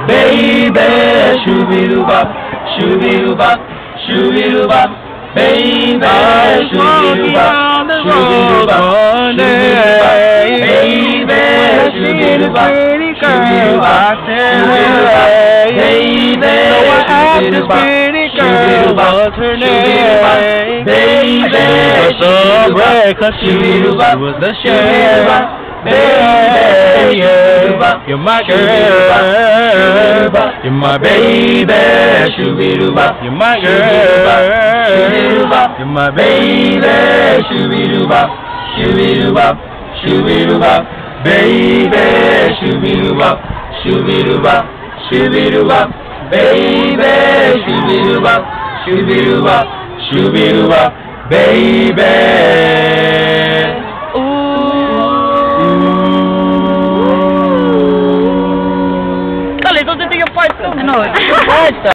baby, shoo-be-doo-bop, shoo-be-doo-bop, shoo-be-doo-bop, baby, shoo-be-doo-bop, shoo-be-doo-bop, baby, shoo-be-doo-bop, shoo-be-doo-bop, baby, shoo-be-doo-bop, shoo-be-doo-bop, shoo-be-doo-bop, baby, shoo-be-doo-bop, shoo-be-doo-bop, was the shoo-be-doo-bop, baby, you're my girl, you're my baby, shoo-be-doo-bop, you're my girl, you're my baby, shoo-be-doo-bop, shoo-be-doo-bop, shoo-be-doo-bop, baby, shoo-be-doo-bop, shoo-be-doo-bop, shoo-be-doo-bop, baby, shoo-be-doo-bop, shoo-be-doo-bop, shoo-be-doo-bop, baby. Dale, ¿dónde te dio falta? No,